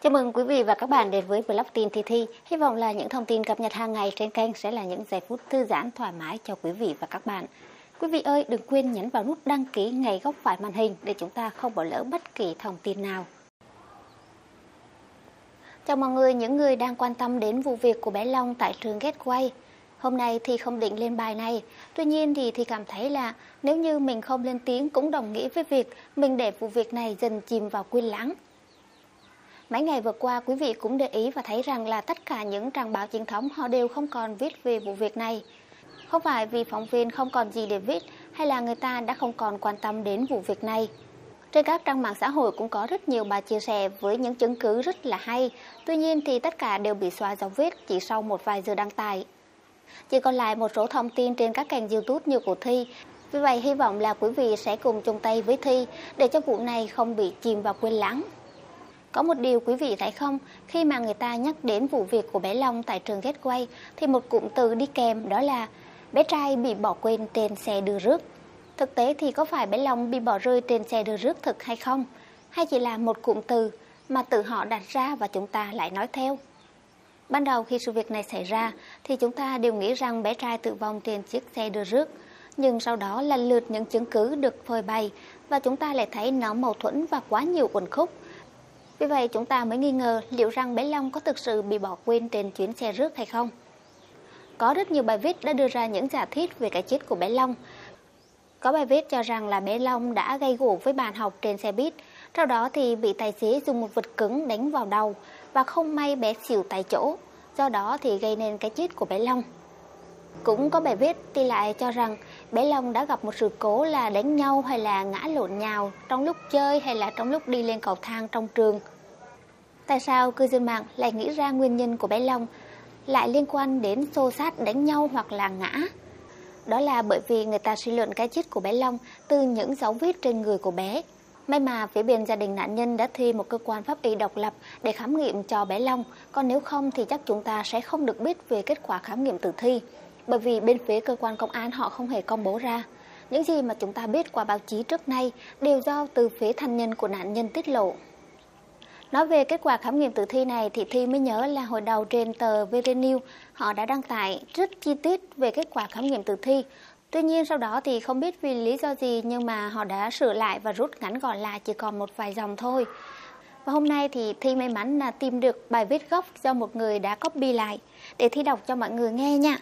Chào mừng quý vị và các bạn đến với Blog Tin Thi Thi. Hy vọng là những thông tin cập nhật hàng ngày trên kênh sẽ là những giây phút thư giãn thoải mái cho quý vị và các bạn. Quý vị ơi, đừng quên nhấn vào nút đăng ký ngay góc phải màn hình để chúng ta không bỏ lỡ bất kỳ thông tin nào. Chào mọi người, những người đang quan tâm đến vụ việc của bé Long tại trường Gateway. Hôm nay thì không định lên bài này, tuy nhiên thì cảm thấy là nếu như mình không lên tiếng cũng đồng nghĩa với việc mình để vụ việc này dần chìm vào quên lãng. Mấy ngày vừa qua, quý vị cũng để ý và thấy rằng là tất cả những trang báo chính thống họ đều không còn viết về vụ việc này. Không phải vì phóng viên không còn gì để viết hay là người ta đã không còn quan tâm đến vụ việc này. Trên các trang mạng xã hội cũng có rất nhiều bài chia sẻ với những chứng cứ rất là hay. Tuy nhiên thì tất cả đều bị xóa dấu vết chỉ sau một vài giờ đăng tải. Chỉ còn lại một số thông tin trên các kênh YouTube như của Thi. Vì vậy hy vọng là quý vị sẽ cùng chung tay với Thi để cho vụ này không bị chìm vào quên lãng. Có một điều quý vị thấy không, khi mà người ta nhắc đến vụ việc của bé Long tại trường Gateway thì một cụm từ đi kèm đó là bé trai bị bỏ quên trên xe đưa rước. Thực tế thì có phải bé Long bị bỏ rơi trên xe đưa rước thực hay không? Hay chỉ là một cụm từ mà tự họ đặt ra và chúng ta lại nói theo? Ban đầu khi sự việc này xảy ra thì chúng ta đều nghĩ rằng bé trai tử vong trên chiếc xe đưa rước. Nhưng sau đó lần lượt những chứng cứ được phơi bày và chúng ta lại thấy nó mâu thuẫn và quá nhiều uẩn khúc. Vì vậy chúng ta mới nghi ngờ liệu rằng bé Long có thực sự bị bỏ quên trên chuyến xe rước hay không. Có rất nhiều bài viết đã đưa ra những giả thiết về cái chết của bé Long. Có bài viết cho rằng là bé Long đã gây gổ với bạn học trên xe buýt, sau đó thì bị tài xế dùng một vật cứng đánh vào đầu và không may bé xỉu tại chỗ, do đó thì gây nên cái chết của bé Long. Cũng có bài viết thì lại cho rằng bé Long đã gặp một sự cố là đánh nhau hay là ngã lộn nhào trong lúc chơi hay là trong lúc đi lên cầu thang trong trường. Tại sao cư dân mạng lại nghĩ ra nguyên nhân của bé Long lại liên quan đến xô xát đánh nhau hoặc là ngã? Đó là bởi vì người ta suy luận cái chết của bé Long từ những dấu vết trên người của bé. May mà phía bên gia đình nạn nhân đã thuê một cơ quan pháp y độc lập để khám nghiệm cho bé Long, còn nếu không thì chắc chúng ta sẽ không được biết về kết quả khám nghiệm tử thi. Bởi vì bên phía cơ quan công an họ không hề công bố ra. Những gì mà chúng ta biết qua báo chí trước nay đều do từ phía thân nhân của nạn nhân tiết lộ. Nói về kết quả khám nghiệm tử thi này thì Thi mới nhớ là hồi đầu trên tờ VTNews họ đã đăng tải rất chi tiết về kết quả khám nghiệm tử thi. Tuy nhiên sau đó thì không biết vì lý do gì nhưng mà họ đã sửa lại và rút ngắn gọn lại chỉ còn một vài dòng thôi. Và hôm nay thì Thi may mắn là tìm được bài viết gốc do một người đã copy lại để Thi đọc cho mọi người nghe nha.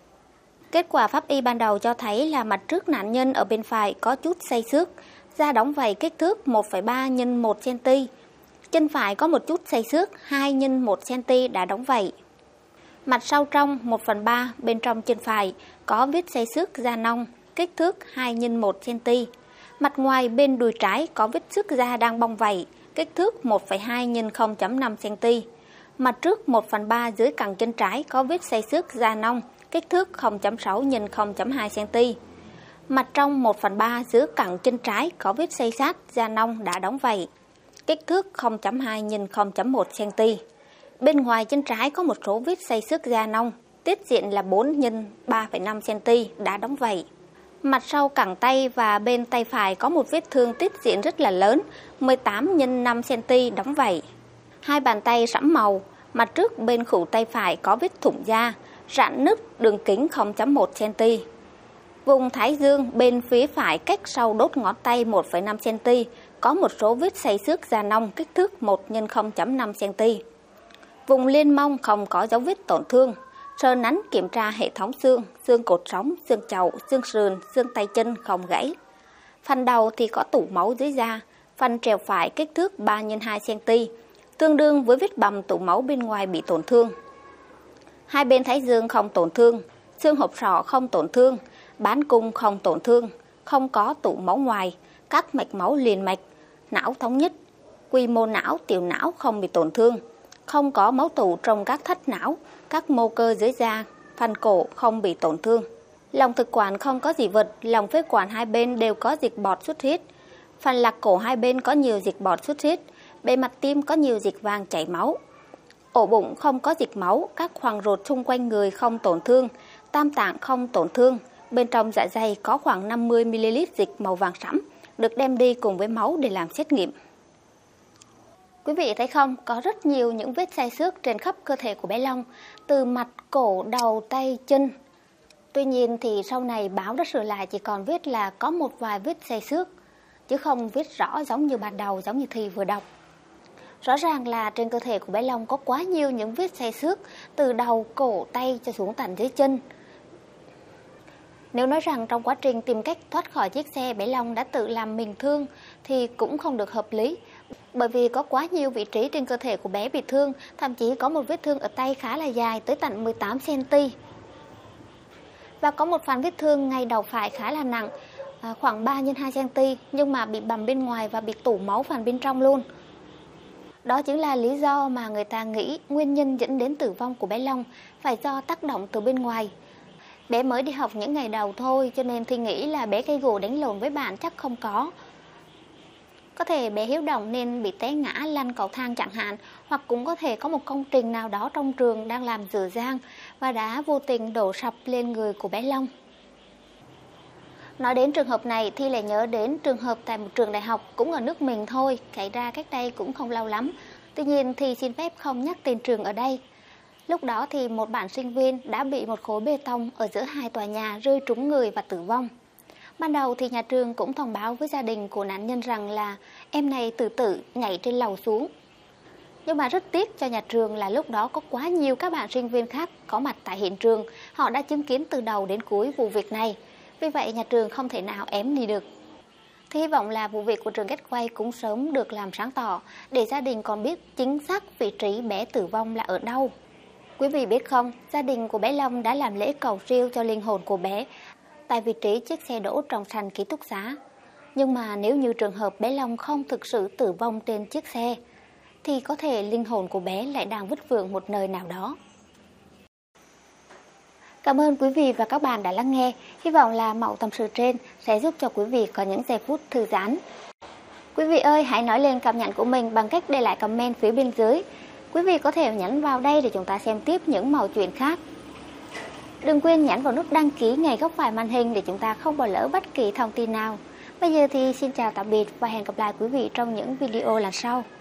Kết quả pháp y ban đầu cho thấy là mặt trước nạn nhân ở bên phải có chút xây xước, da đóng vảy kích thước 1,3 x 1 cm. Chân phải có một chút xây xước 2 x 1 cm đã đóng vảy. Mặt sau trong 1/3 bên trong chân phải có vết xây xước da nong kích thước 2 x 1 cm. Mặt ngoài bên đùi trái có vết xước da đang bong vảy kích thước 1,2 x 0,5 cm. Mặt trước 1/3 dưới cẳng chân trái có vết xây xước da nong kích thước 0,6 x 0,2 cm. Mặt trong 1/3 dưới cẳng chân trái có vết xây sát da nong đã đóng vảy kích thước 0,2 x 0,1 cm. Bên ngoài chân trái có một số vết xây xước da nong, tiết diện là 4 x 3,5 cm đã đóng vảy. Mặt sau cẳng tay và bên tay phải có một vết thương tiết diện rất là lớn, 18 x 5 cm đóng vảy. Hai bàn tay sẫm màu, mặt trước bên khuỷu tay phải có vết thủng da, rạn nứt đường kính 0,1 cm. Vùng thái dương bên phía phải cách sau đốt ngón tay 1,5 cm có một số vết xây xước da nong kích thước 1 x 0,5 cm. Vùng liên mông không có dấu vết tổn thương. Sờ nắn kiểm tra hệ thống xương, xương cột sống, xương chậu, xương sườn, xương tay chân không gãy. Phần đầu thì có tủ máu dưới da, phần trèo phải kích thước 3 x 2 cm, tương đương với vết bầm tủ máu bên ngoài bị tổn thương. Hai bên thái dương không tổn thương, xương hộp sọ không tổn thương, bán cung không tổn thương, không có tủ máu ngoài, các mạch máu liền mạch, não thống nhất, quy mô não, tiểu não không bị tổn thương, không có máu tụ trong các thất não, các mô cơ dưới da, phần cổ không bị tổn thương. Lòng thực quản không có dị vật, lòng phế quản hai bên đều có dịch bọt xuất huyết. Phần lạc cổ hai bên có nhiều dịch bọt xuất huyết, bề mặt tim có nhiều dịch vàng chảy máu. Ổ bụng không có dịch máu, các khoang ruột xung quanh người không tổn thương, tam tạng không tổn thương. Bên trong dạ dày có khoảng 50 ml dịch màu vàng sẫm, được đem đi cùng với máu để làm xét nghiệm. Quý vị thấy không, có rất nhiều những vết xay xước trên khắp cơ thể của bé Long, từ mặt, cổ, đầu, tay, chân. Tuy nhiên thì sau này báo đã sửa lại chỉ còn viết là có một vài vết xay xước, chứ không viết rõ giống như ban đầu, giống như Thi vừa đọc. Rõ ràng là trên cơ thể của bé Long có quá nhiều những vết xay xước, từ đầu, cổ, tay cho xuống tận dưới chân. Nếu nói rằng trong quá trình tìm cách thoát khỏi chiếc xe bé Long đã tự làm mình thương thì cũng không được hợp lý, bởi vì có quá nhiều vị trí trên cơ thể của bé bị thương, thậm chí có một vết thương ở tay khá là dài tới tận 18 cm. Và có một phần vết thương ngay đầu phải khá là nặng, khoảng 3 x 2 cm, nhưng mà bị bầm bên ngoài và bị tủ máu phần bên trong luôn. Đó chính là lý do mà người ta nghĩ nguyên nhân dẫn đến tử vong của bé Long phải do tác động từ bên ngoài. Bé mới đi học những ngày đầu thôi, cho nên Thi nghĩ là bé gây gổ đánh lộn với bạn chắc không có. Có thể bé hiếu động nên bị té ngã lăn cầu thang chẳng hạn, hoặc cũng có thể có một công trình nào đó trong trường đang làm dở dang và đã vô tình đổ sập lên người của bé Long. Nói đến trường hợp này, Thi lại nhớ đến trường hợp tại một trường đại học cũng ở nước mình thôi, xảy ra cách đây cũng không lâu lắm. Tuy nhiên Thi xin phép không nhắc tên trường ở đây. Lúc đó thì một bạn sinh viên đã bị một khối bê tông ở giữa hai tòa nhà rơi trúng người và tử vong. Ban đầu thì nhà trường cũng thông báo với gia đình của nạn nhân rằng là em này tự tử nhảy trên lầu xuống. Nhưng mà rất tiếc cho nhà trường là lúc đó có quá nhiều các bạn sinh viên khác có mặt tại hiện trường, họ đã chứng kiến từ đầu đến cuối vụ việc này. Vì vậy nhà trường không thể nào ém đi được. Thì hy vọng là vụ việc của trường Gateway cũng sớm được làm sáng tỏ để gia đình còn biết chính xác vị trí bé tử vong là ở đâu. Quý vị biết không, gia đình của bé Long đã làm lễ cầu siêu cho linh hồn của bé tại vị trí chiếc xe đỗ trong sảnh ký túc xá. Nhưng mà nếu như trường hợp bé Long không thực sự tử vong trên chiếc xe, thì có thể linh hồn của bé lại đang vất vưởng một nơi nào đó. Cảm ơn quý vị và các bạn đã lắng nghe. Hy vọng là mẫu tâm sự trên sẽ giúp cho quý vị có những giây phút thư giãn. Quý vị ơi, hãy nói lên cảm nhận của mình bằng cách để lại comment phía bên dưới. Quý vị có thể nhấn vào đây để chúng ta xem tiếp những mẩu chuyện khác. Đừng quên nhấn vào nút đăng ký ngay góc phải màn hình để chúng ta không bỏ lỡ bất kỳ thông tin nào. Bây giờ thì xin chào tạm biệt và hẹn gặp lại quý vị trong những video lần sau.